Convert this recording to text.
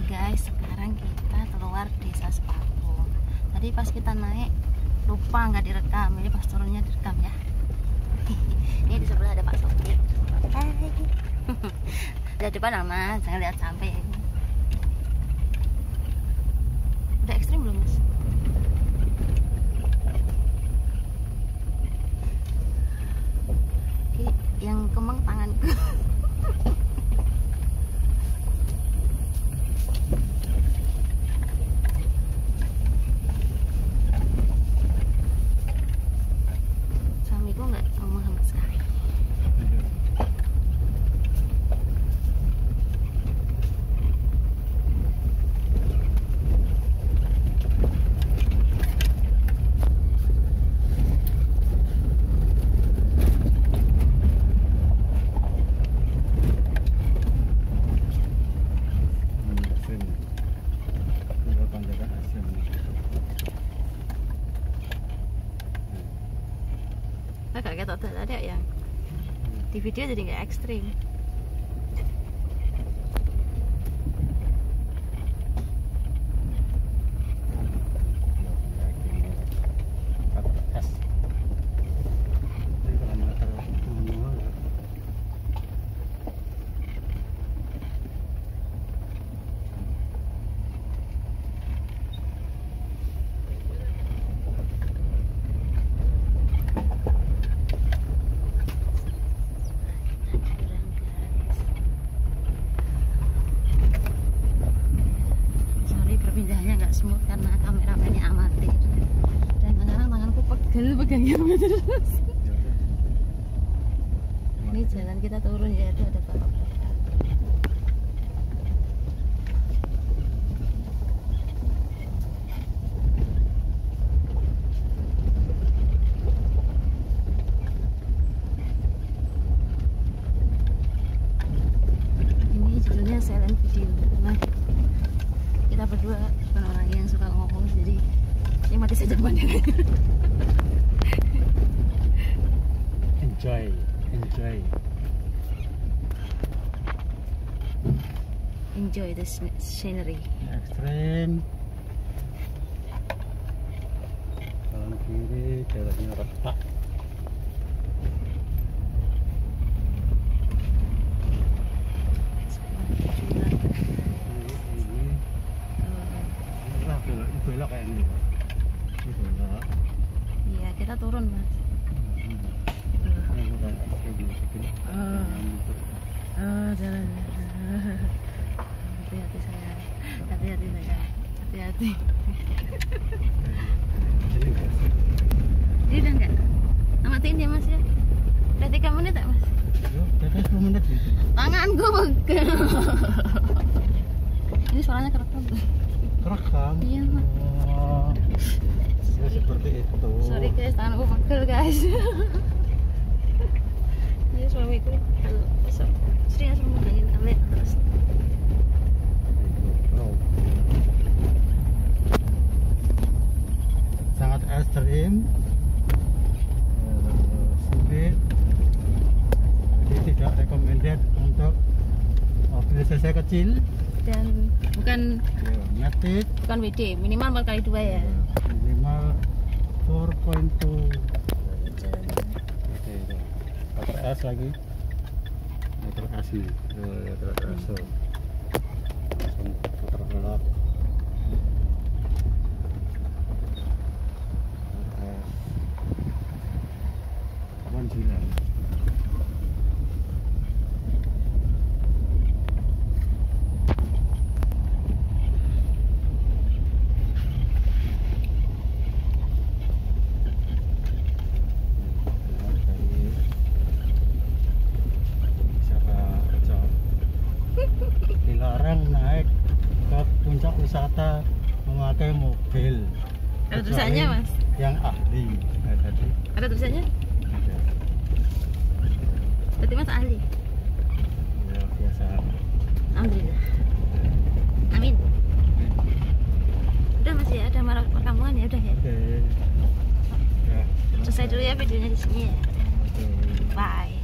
guys, sekarang kita keluar desa Sepaku. Tadi pas kita naik lupa nggak direkam, ini pas turunnya direkam ya. Ini di sebelah ada Pak Sopir. Hai. Lihat depan Mas, jangan lihat samping. Udah ekstrim belum Mas? Yang kemeng tanganku. Suamiku nggak ngomong sama sekali. Agak ketok ada yang di video jadi nggak ekstrim. Pindahnya nggak smooth karena kameramennya amatir dan sekarang tanganku pegangnya terus. Ini jalan kita turun ya, itu ada balok. Ini judulnya silent video. Nah, kita berdua bukan orang yang suka ngomong, jadi ini mati saja pemandangannya. Enjoy the scenery. Ekstrim. Kanan kiri jalannya retak. Belok kayak ini. Belok. Iya, kita turun, Mas. Jalan. Hati-hati saya. Hati-hati saya. Hati-hati. Ini udah enggak? Amatin ya, Mas ya. Udah 3 menit tak, Mas? Udah 10 menit gitu. Tanganku pegel. Ini suaranya kerekam. Kerekam? Iya, Mas. Oh, ya seperti itu. Sorry guys, tanganku pegel guys. Ini suamiku kalau besok serius memegangin kamera terus. Sangat ekstrim, sulit, jadi tidak recommended untuk mobil cc kecil dan bukan nyetit, bukan WD, minimal 4x2 ya. Minimal 4.2. Motor S lagi, motor S nih, motor S langsung putar belok. Jalan. Dilarang naik ke puncak wisata memakai mobil. Ada tulisannya, Mas? Yang ahli. Ada tulisannya? Berarti Mas ahli? Ya, biasa. Alhamdulillah. Amin. Udah Mas ya, ada perkampungan ya, udah ya. Oke. Ya, Selesai dulu ya videonya di sini ya. oke. Bye.